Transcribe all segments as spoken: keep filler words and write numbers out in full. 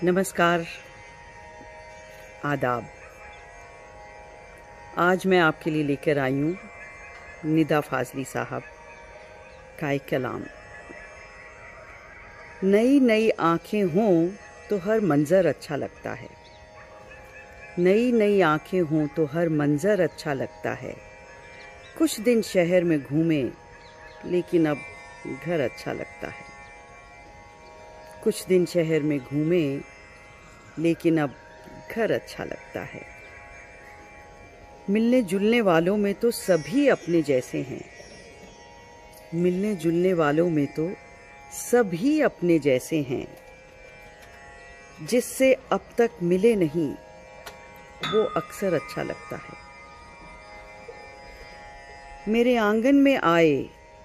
नमस्कार, आदाब। आज मैं आपके लिए लेकर आई हूँ निदा फाजली साहब का एक कलाम। नई नई आँखें हों तो हर मंज़र अच्छा लगता है, नई नई आँखें हों तो हर मंज़र अच्छा लगता है। कुछ दिन शहर में घूमे लेकिन अब घर अच्छा लगता है। कुछ दिन शहर में घूमे लेकिन अब घर अच्छा लगता है। मिलने जुलने वालों में तो सभी अपने जैसे हैं, मिलने जुलने वालों में तो सभी अपने जैसे हैं। जिससे अब तक मिले नहीं वो अक्सर अच्छा लगता है। मेरे आंगन में आए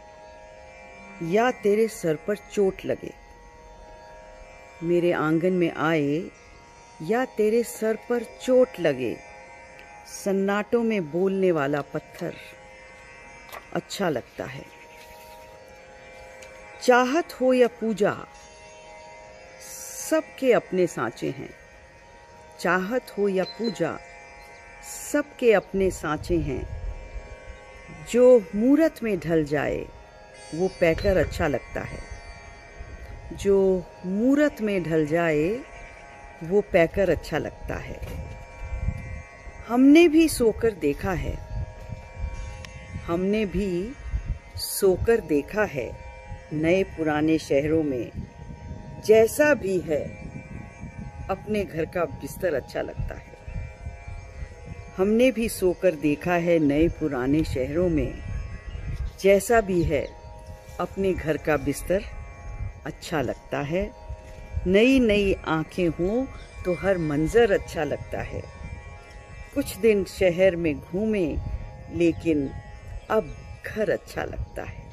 या तेरे सर पर चोट लगे, मेरे आंगन में आए या तेरे सर पर चोट लगे। सन्नाटों में बोलने वाला पत्थर अच्छा लगता है। चाहत हो या पूजा सबके अपने सांचे हैं, चाहत हो या पूजा सबके अपने सांचे हैं। जो मूरत में ढल जाए वो पैकर अच्छा लगता है, जो मूरत में ढल जाए वो पैकर अच्छा लगता है। हमने भी सोकर देखा है, हमने भी सोकर देखा है नए पुराने शहरों में। जैसा भी है अपने घर का बिस्तर अच्छा लगता है। हमने भी सोकर देखा है नए पुराने शहरों में। जैसा भी है अपने घर का बिस्तर अच्छा लगता है। नई नई आँखें हों तो हर मंज़र अच्छा लगता है। कुछ दिन शहर में घूमे लेकिन अब घर अच्छा लगता है।